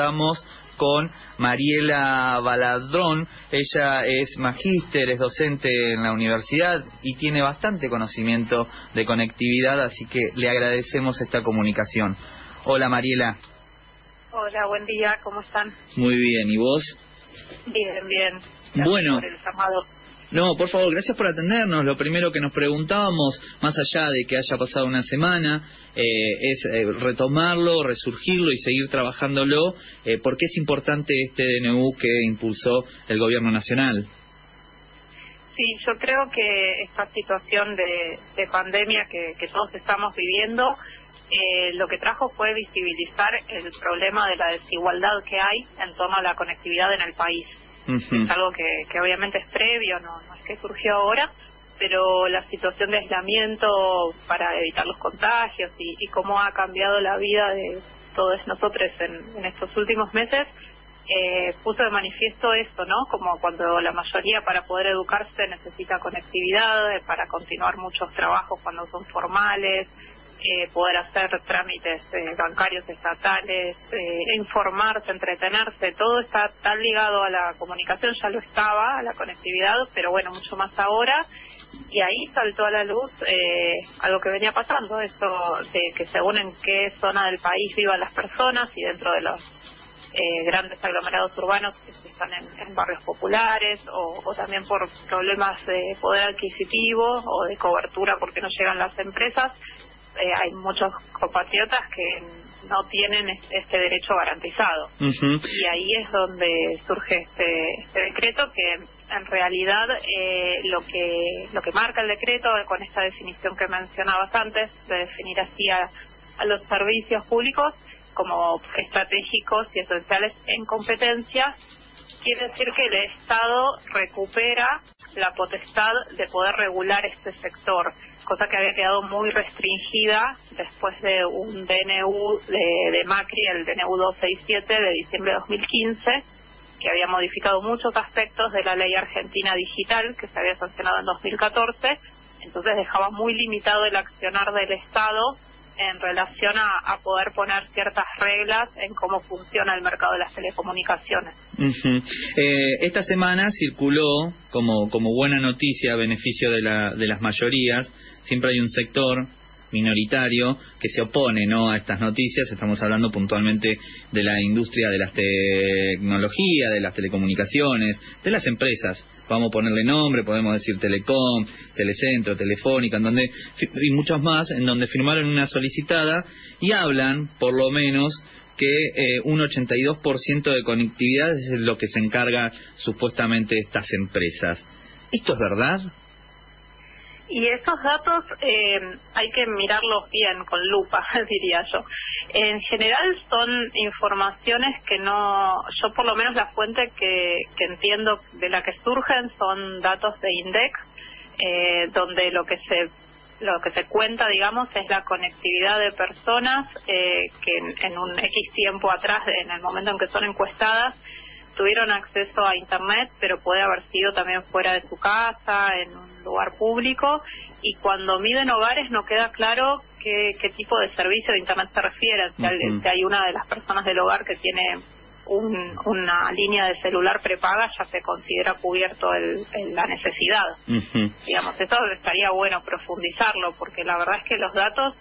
Estamos con Mariela Baladrón. Ella es magíster, es docente en la universidad y tiene bastante conocimiento de conectividad, así que le agradecemos esta comunicación. Hola, Mariela. Hola, buen día, ¿cómo están? Muy bien, ¿y vos? Bien, bien. Gracias bueno, por el llamado. No, por favor, gracias por atendernos. Lo primero que nos preguntábamos, más allá de que haya pasado una semana, es retomarlo, resurgirlo y seguir trabajándolo. ¿Por qué es importante este DNU que impulsó el Gobierno Nacional? Sí, yo creo que esta situación de pandemia que todos estamos viviendo, lo que trajo fue visibilizar el problema de la desigualdad que hay en torno a la conectividad en el país. Es algo que obviamente es previo, no es que surgió ahora, pero la situación de aislamiento para evitar los contagios y cómo ha cambiado la vida de todos nosotros en estos últimos meses, puso de manifiesto esto, ¿no? Como cuando la mayoría para poder educarse necesita conectividad, para continuar muchos trabajos cuando son formales, poder hacer trámites bancarios estatales, informarse, entretenerse, todo está tan ligado a la comunicación, ya lo estaba, a la conectividad, pero bueno, mucho más ahora, y ahí saltó a la luz algo que venía pasando, esto de que según en qué zona del país vivan las personas y dentro de los grandes aglomerados urbanos que están en barrios populares o también por problemas de poder adquisitivo o de cobertura porque no llegan las empresas, hay muchos compatriotas que no tienen este derecho garantizado. Y ahí es donde surge este decreto que en realidad lo que marca el decreto con esta definición que mencionabas antes de definir así a los servicios públicos como estratégicos y esenciales en competencia, quiere decir que el Estado recupera la potestad de poder regular este sector, cosa que había quedado muy restringida después de un DNU de Macri, el DNU 267 de diciembre de 2015, que había modificado muchos aspectos de la ley argentina digital que se había sancionado en 2014, entonces dejaba muy limitado el accionar del Estado en relación a poder poner ciertas reglas en cómo funciona el mercado de las telecomunicaciones. Esta semana circuló como buena noticia a beneficio de las mayorías. Siempre hay un sector minoritario que se opone, ¿no?, a estas noticias. Estamos hablando puntualmente de la industria de las tecnologías, de las telecomunicaciones, de las empresas. Vamos a ponerle nombre, podemos decir Telecom, Telecentro, Telefónica, y muchos más, en donde firmaron una solicitada y hablan, por lo menos, que un 82% de conectividad es lo que se encarga supuestamente estas empresas. ¿Esto es verdad? Y esos datos hay que mirarlos bien, con lupa, diría yo. En general son informaciones que yo por lo menos la fuente que entiendo de la que surgen son datos de INDEC, donde lo que se cuenta, digamos, es la conectividad de personas que en un X tiempo atrás, en el momento en que son encuestadas, tuvieron acceso a Internet, pero puede haber sido también fuera de su casa, en un lugar público, y cuando miden hogares no queda claro qué tipo de servicio de Internet se refiere. Si hay una de las personas del hogar que tiene una línea de celular prepaga, ya se considera cubierto la necesidad. Digamos, eso estaría bueno profundizarlo, porque la verdad es que los datos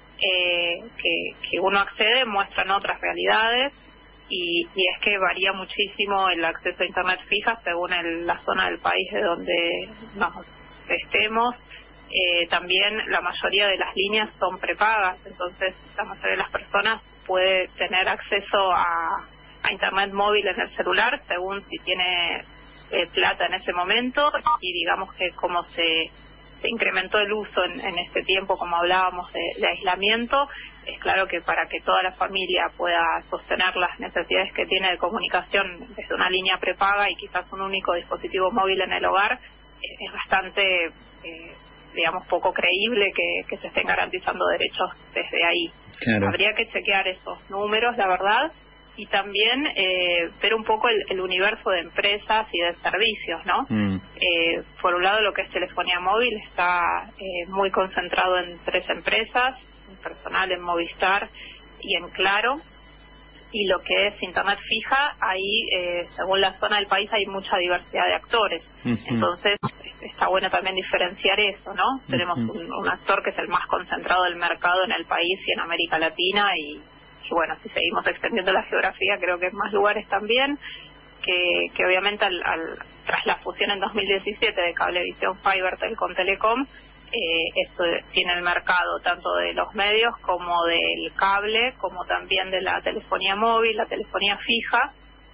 que uno accede muestran otras realidades, y es que varía muchísimo el acceso a Internet fija según la zona del país de donde nos estemos. También la mayoría de las líneas son prepagas, entonces la mayoría de las personas puede tener acceso a Internet móvil en el celular según si tiene plata en ese momento, y digamos que como se incrementó el uso en este tiempo, como hablábamos de aislamiento, es claro que para que toda la familia pueda sostener las necesidades que tiene de comunicación desde una línea prepaga y quizás un único dispositivo móvil en el hogar, es bastante, digamos, poco creíble que se estén garantizando derechos desde ahí. Claro. Habría que chequear esos números, la verdad, y también ver un poco el universo de empresas y de servicios, ¿no? Por un lado, lo que es telefonía móvil está muy concentrado en 3 empresas, en Personal, en Movistar y en Claro, y lo que es Internet fija, ahí, según la zona del país, hay mucha diversidad de actores. Entonces, está bueno también diferenciar eso, ¿no? Tenemos un actor que es el más concentrado del mercado en el país y en América Latina, y bueno, si seguimos extendiendo la geografía, creo que en más lugares también, que obviamente tras la fusión en 2017 de Cablevisión Fibertel con Telecom, esto tiene el mercado tanto de los medios como del cable, como también de la telefonía móvil, la telefonía fija,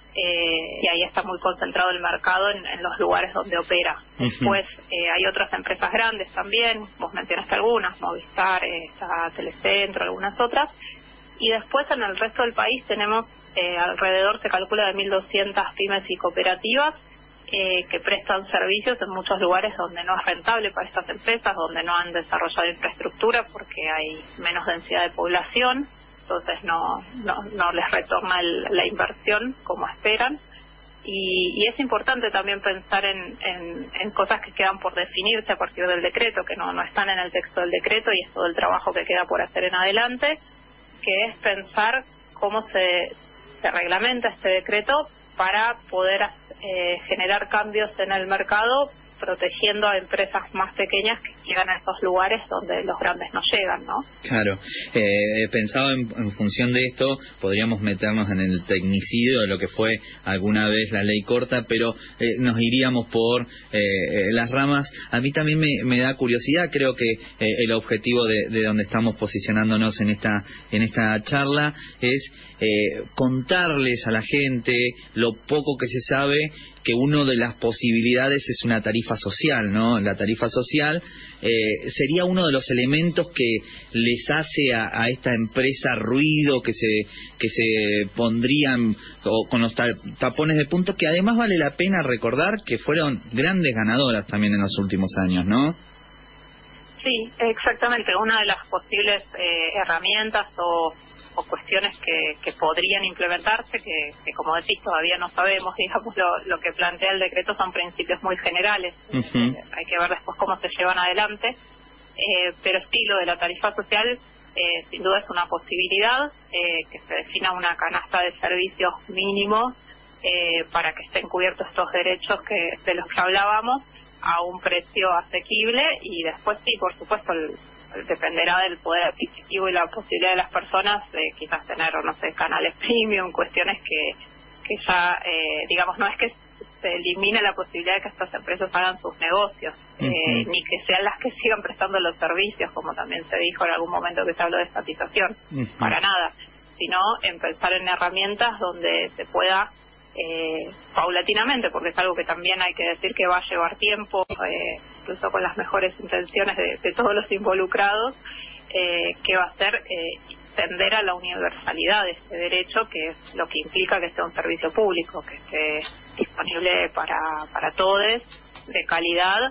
y ahí está muy concentrado el mercado en los lugares donde opera. Después hay otras empresas grandes también, vos mencionaste algunas, Movistar, está Telecentro, algunas otras, y después en el resto del país tenemos alrededor, se calcula, de 1.200 pymes y cooperativas que prestan servicios en muchos lugares donde no es rentable para estas empresas, donde no han desarrollado infraestructura porque hay menos densidad de población, entonces no les retorna la inversión como esperan. Y es importante también pensar en cosas que quedan por definirse a partir del decreto, que no están en el texto del decreto, y es todo el trabajo que queda por hacer en adelante, que es pensar cómo se reglamenta este decreto para poder generar cambios en el mercado, protegiendo a empresas más pequeñas que llegan a esos lugares donde los grandes no llegan, ¿no? Claro. Pensaba en función de esto, podríamos meternos en el tecnicidio de lo que fue alguna vez la ley corta, pero nos iríamos por las ramas. A mí también me da curiosidad, creo que el objetivo de donde estamos posicionándonos en esta charla es contarles a la gente lo poco que se sabe, que una de las posibilidades es una tarifa social, ¿no? La tarifa social sería uno de los elementos que les hace a esta empresa ruido, que se pondrían con los tapones de puntos, que además vale la pena recordar que fueron grandes ganadoras también en los últimos años, ¿no? Sí, exactamente. Una de las posibles herramientas o cuestiones que podrían implementarse, que como decís todavía no sabemos, digamos, lo que plantea el decreto son principios muy generales. Hay que ver después cómo se llevan adelante, pero sí, lo de la tarifa social sin duda es una posibilidad, que se defina una canasta de servicios mínimos para que estén cubiertos estos derechos de los que hablábamos a un precio asequible, y después sí, por supuesto, dependerá del poder adquisitivo y la posibilidad de las personas de quizás tener, no sé, canales premium, cuestiones que ya, digamos, no es que se elimine la posibilidad de que estas empresas hagan sus negocios, ni que sean las que sigan prestando los servicios, como también se dijo en algún momento que se habló de estatización, para nada, sino en pensar en herramientas donde se pueda paulatinamente, porque es algo que también hay que decir que va a llevar tiempo, incluso con las mejores intenciones de todos los involucrados, que va a ser tender a la universalidad de este derecho, que es lo que implica que sea un servicio público, que esté disponible para todos, de calidad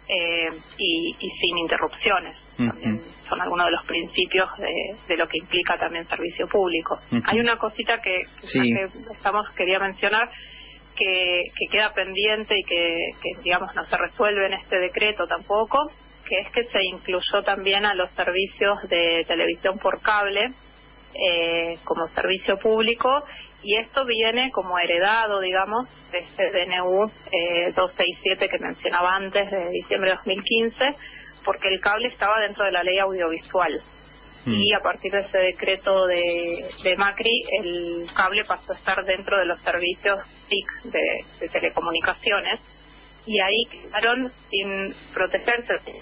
y sin interrupciones. También son algunos de los principios de lo que implica también servicio público. Hay una cosita que quería mencionar, que queda pendiente y que digamos no se resuelve en este decreto tampoco, que es que se incluyó también a los servicios de televisión por cable como servicio público, y esto viene como heredado, digamos, de este DNU 267 que mencionaba antes, de diciembre de 2015, porque el cable estaba dentro de la ley audiovisual. Y a partir de ese decreto de Macri, el cable pasó a estar dentro de los servicios TIC de telecomunicaciones, y ahí quedaron sin protegerse, que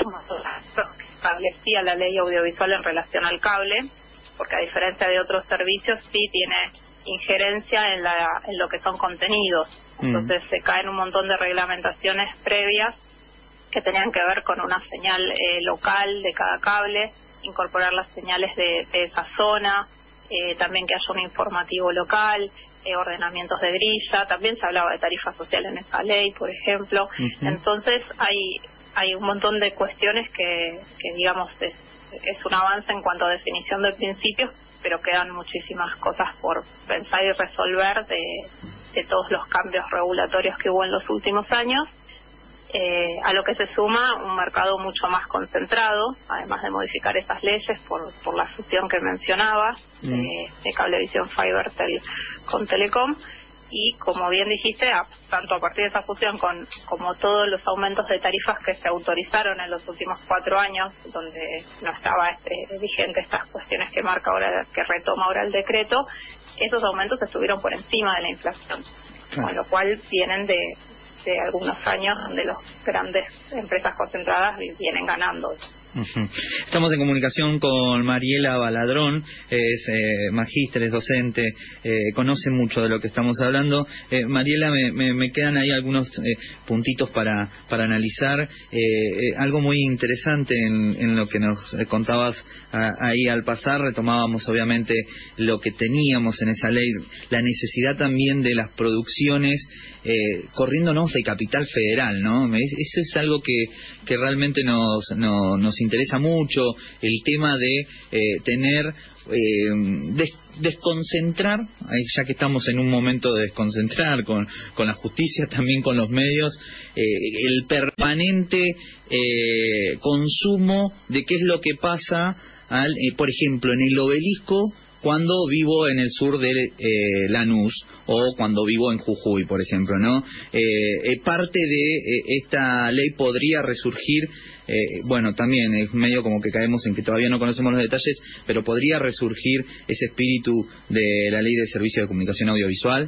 establecía la ley audiovisual en relación al cable, porque a diferencia de otros servicios sí tiene injerencia en lo que son contenidos. Entonces se caen un montón de reglamentaciones previas que tenían que ver con una señal local de cada cable, incorporar las señales de esa zona, también que haya un informativo local, ordenamientos de grilla. También se hablaba de tarifa social en esa ley, por ejemplo. Entonces hay un montón de cuestiones que digamos es un avance en cuanto a definición de principios, pero quedan muchísimas cosas por pensar y resolver de todos los cambios regulatorios que hubo en los últimos años. a lo que se suma un mercado mucho más concentrado, además de modificar esas leyes por la fusión que mencionabas de Cablevisión Fibertel con Telecom. Y como bien dijiste, tanto a partir de esa fusión como todos los aumentos de tarifas que se autorizaron en los últimos 4 años, donde no estaba vigente estas cuestiones que marca ahora, que retoma ahora el decreto, esos aumentos estuvieron por encima de la inflación, con lo cual vienen de algunos años donde las grandes empresas concentradas vienen ganando. Estamos en comunicación con Mariela Baladrón, es magíster, es docente, conoce mucho de lo que estamos hablando. Mariela, me quedan ahí algunos puntitos para analizar. Algo muy interesante en lo que nos contabas ahí al pasar, retomábamos obviamente lo que teníamos en esa ley, la necesidad también de las producciones corriéndonos de capital federal, ¿no? Eso es algo que realmente nos interesa mucho, el tema de tener desconcentrar, ya que estamos en un momento de desconcentrar con la justicia, también con los medios, el permanente consumo de qué es lo que pasa por ejemplo, en el Obelisco, cuando vivo en el sur de Lanús o cuando vivo en Jujuy, por ejemplo, ¿no? Parte de esta ley podría resurgir, bueno, también es medio como que caemos en que todavía no conocemos los detalles, pero podría resurgir ese espíritu de la ley de servicio de comunicación audiovisual.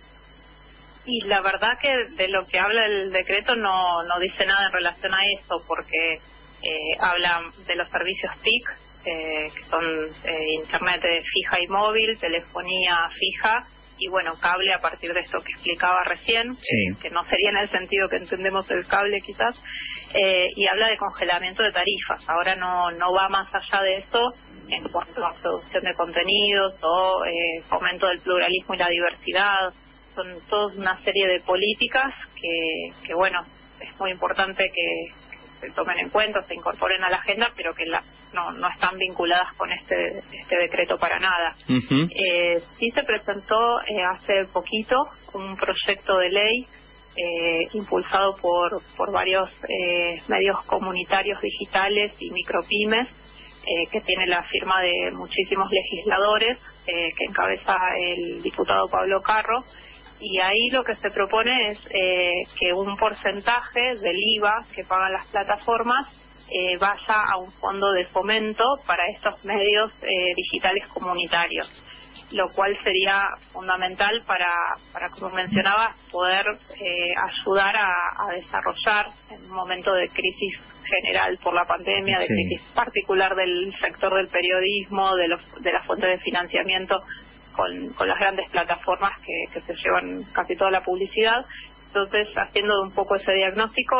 Y la verdad que de lo que habla el decreto no dice nada en relación a eso, porque habla de los servicios TIC, que son internet fija y móvil, telefonía fija y bueno, cable a partir de esto que explicaba recién, que no sería en el sentido que entendemos el cable quizás, y habla de congelamiento de tarifas. Ahora no va más allá de eso en cuanto a producción de contenidos o fomento del pluralismo y la diversidad. Son toda una serie de políticas que bueno, es muy importante que se tomen en cuenta, se incorporen a la agenda, pero que no están vinculadas con este decreto para nada. Sí se presentó hace poquito un proyecto de ley impulsado por varios medios comunitarios digitales y micropymes, que tiene la firma de muchísimos legisladores, que encabeza el diputado Pablo Carro. Y ahí lo que se propone es que un porcentaje del IVA que pagan las plataformas vaya a un fondo de fomento para estos medios digitales comunitarios, lo cual sería fundamental para como mencionaba, poder ayudar a desarrollar en un momento de crisis general por la pandemia, de crisis particular del sector del periodismo, de las fuentes de financiamiento, con las grandes plataformas que se llevan casi toda la publicidad. Entonces, haciendo un poco ese diagnóstico,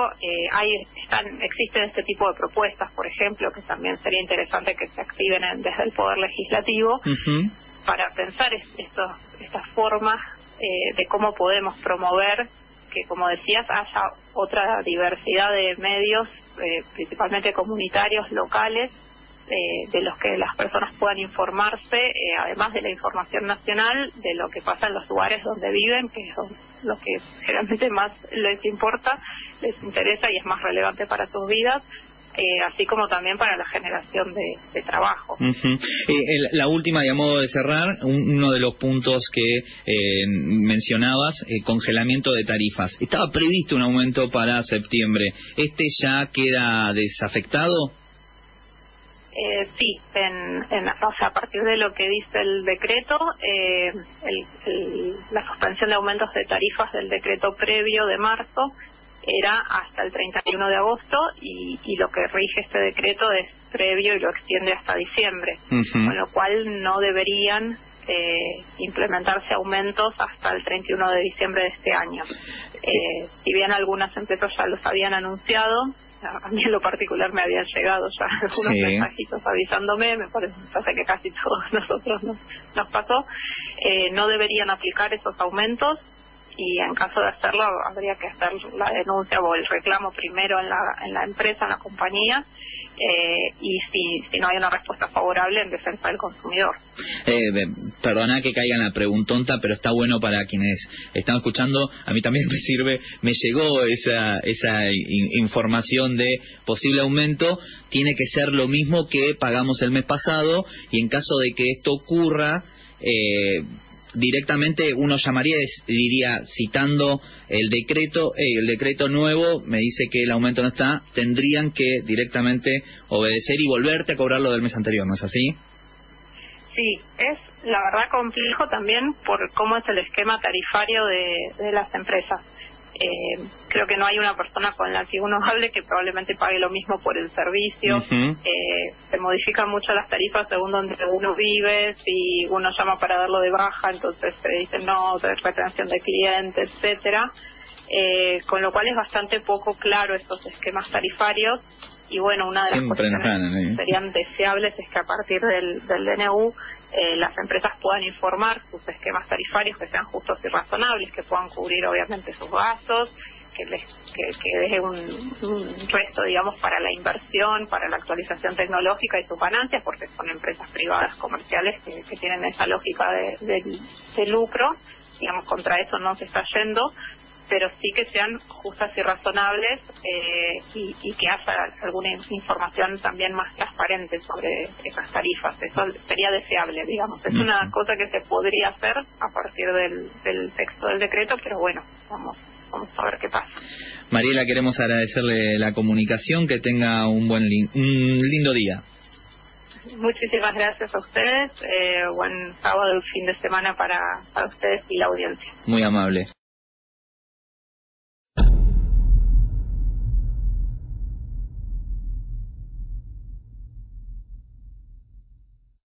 existen este tipo de propuestas, por ejemplo, que también sería interesante que se activen desde el Poder Legislativo, para pensar estas formas de cómo podemos promover que, como decías, haya otra diversidad de medios, principalmente comunitarios, locales, de los que las personas puedan informarse, además de la información nacional, de lo que pasa en los lugares donde viven, que es lo que generalmente más les importa, les interesa y es más relevante para sus vidas, así como también para la generación de trabajo. La última, y a modo de cerrar, uno de los puntos que mencionabas, congelamiento de tarifas. Estaba previsto un aumento para septiembre. ¿Este ya queda desafectado? Sí, o sea, a partir de lo que dice el decreto, la suspensión de aumentos de tarifas del decreto previo de marzo era hasta el 31 de agosto y lo que rige este decreto es previo y lo extiende hasta diciembre, con lo cual no deberían implementarse aumentos hasta el 31 de diciembre de este año. Si bien algunas empresas ya los habían anunciado, a mí en lo particular me habían llegado ya algunos mensajitos avisándome, me parece que casi todos nosotros nos pasó, no deberían aplicar esos aumentos y en caso de hacerlo habría que hacer la denuncia o el reclamo primero en la empresa, en la compañía, y si no hay una respuesta favorable, en defensa del consumidor. Perdona que caiga en la preguntonta, pero está bueno para quienes están escuchando. A mí también me sirve, me llegó esa información de posible aumento. Tiene que ser lo mismo que pagamos el mes pasado, y en caso de que esto ocurra, directamente uno llamaría, diría, citando el decreto nuevo me dice que el aumento no está, tendrían que directamente obedecer y volverte a cobrar lo del mes anterior, ¿no es así? Sí, es la verdad complejo también por cómo es el esquema tarifario de las empresas. Creo que no hay una persona con la que uno hable que probablemente pague lo mismo por el servicio. Uh-huh. Se modifican mucho las tarifas según donde uno vive. Si uno llama para darlo de baja, entonces se dice no, de retención de clientes, etcétera. Con lo cual es bastante poco claro estos esquemas tarifarios. Y bueno, una de las cuestiones que serían deseables es que a partir del DNU las empresas puedan informar sus esquemas tarifarios que sean justos y razonables, que puedan cubrir obviamente sus gastos, que deje un resto, digamos, para la inversión, para la actualización tecnológica y sus ganancias, porque son empresas privadas comerciales que tienen esa lógica de lucro. Digamos, contra eso no se está yendo, pero sí que sean justas y razonables, y que haya alguna información también más transparente sobre esas tarifas. Eso sería deseable, digamos. Es una cosa que se podría hacer a partir del texto del decreto, pero bueno, vamos a ver qué pasa. Mariela, queremos agradecerle la comunicación, que tenga un lindo día. Muchísimas gracias a ustedes, buen sábado y fin de semana para ustedes y la audiencia. Muy amable.